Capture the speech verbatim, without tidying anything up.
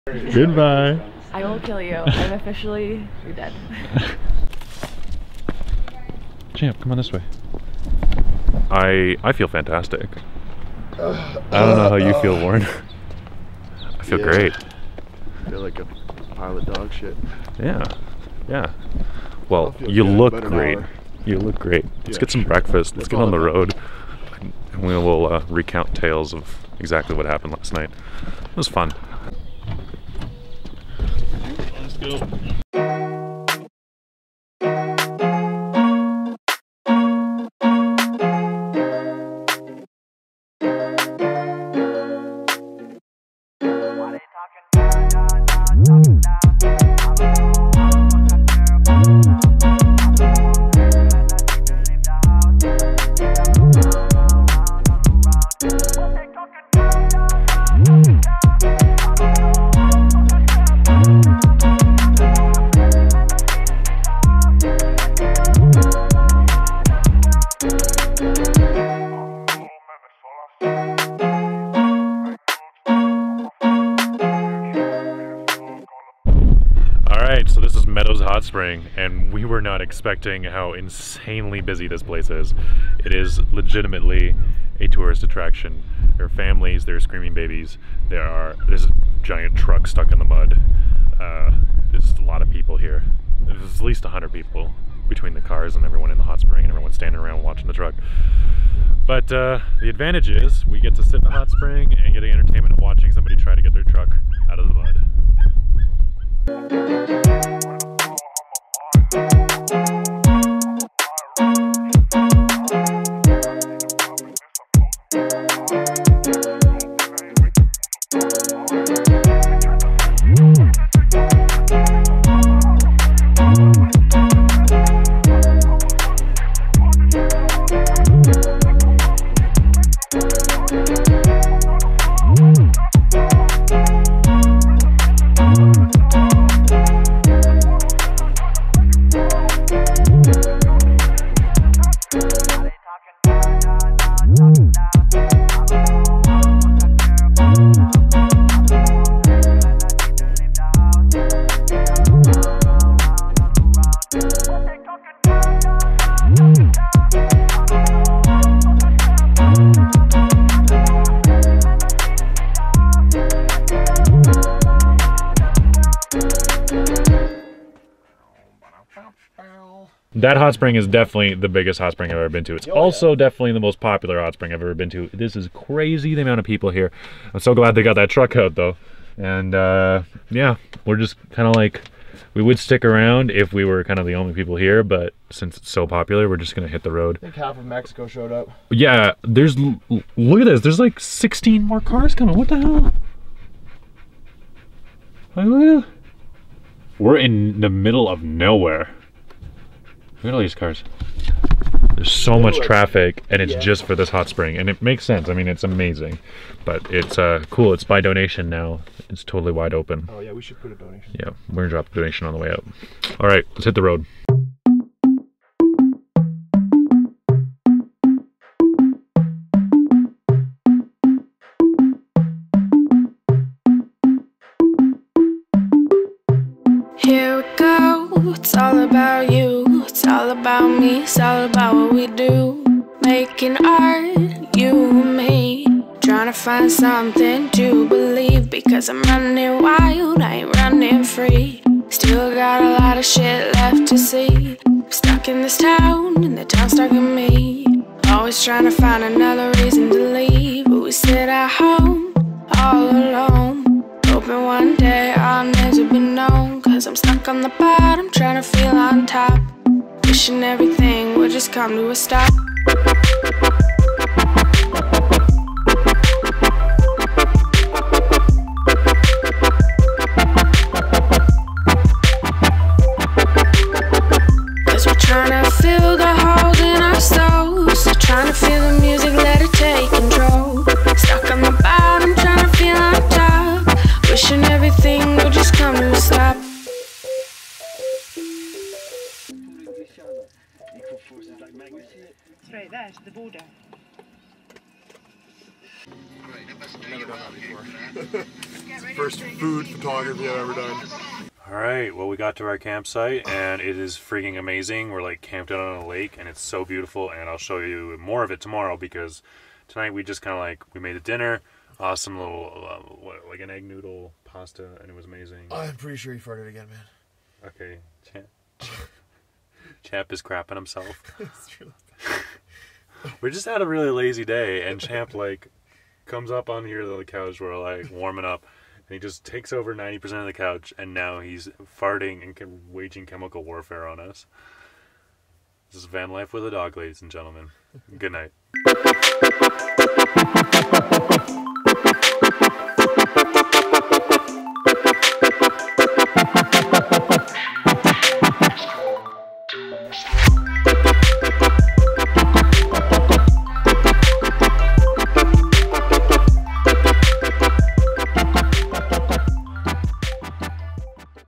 Goodbye. I will kill you. I'm officially, you're dead. Champ, come on this way. I I feel fantastic. I don't know how you feel, Warren. I feel yeah. great. I feel like a pile of dog shit. Yeah, yeah. Well, you look great. You look great. Let's yeah, get some sure. breakfast. Let's get on the road. And we will uh, recount tales of exactly what happened last night. It was fun. Let's go. Hot spring, and we were not expecting how insanely busy this place is. It is legitimately a tourist attraction. There are families, there are screaming babies, there are there's a giant truck stuck in the mud. Uh, there's a lot of people here. There's at least a hundred people between the cars and everyone in the hot spring, and everyone standing around watching the truck. But uh, the advantage is we get to sit in the hot spring and get the entertainment of watching somebody try to get their truck out of the mud. That hot spring is definitely the biggest hot spring I've ever been to. It's also definitely the most popular hot spring I've ever been to. This is crazy, the amount of people here. I'm so glad they got that truck out though. And uh, yeah, we're just kind of like, we would stick around if we were kind of the only people here, but since it's so popular, we're just gonna hit the road. I think half of Mexico showed up. Yeah, there's, look at this, there's like sixteen more cars coming. What the hell? Look at that. We're in the middle of nowhere. Look at all these cars. There's so much traffic, and it's yeah. just for this hot spring, and it makes sense. I mean, it's amazing, but it's uh, cool. It's by donation now. It's totally wide open. Oh yeah, we should put a donation. Yeah, we're gonna drop the donation on the way out. All right, let's hit the road. Here we go. It's all about you. It's all about me. It's all about what we do. Making art, you and me. Trying to find something to believe, because I'm running wild, I ain't running free. Still got a lot of shit left to see. I'm stuck in this town, and the town's stuck in me. Always trying to find another reason to leave, but we sit at home, all alone, hoping one day I'll never be known. Cause I'm stuck on the bottom, trying to feel on top, wishing everything would just come to a stop. Cause we're trying to fill the holes in our souls, trying to feel the music, let it take control. Stuck on the bottom, trying to feel on top, wishing everything would just come to a stop. Straight there to the border. Never done that before. First food photography I've ever done. Alright, well we got to our campsite and it is freaking amazing. We're like camped out on a lake and it's so beautiful, and I'll show you more of it tomorrow because tonight we just kind of like, we made a dinner, awesome little, uh, what, like an egg noodle pasta, and it was amazing. I'm pretty sure he farted again, man. Okay, Champ, Champ is crapping himself. It's true. We just had a really lazy day, and Champ like comes up on here to the couch, we're like warming up, and he just takes over ninety percent of the couch, and now he's farting and chem- waging chemical warfare on us. This is van life with a dog, ladies and gentlemen. Good night.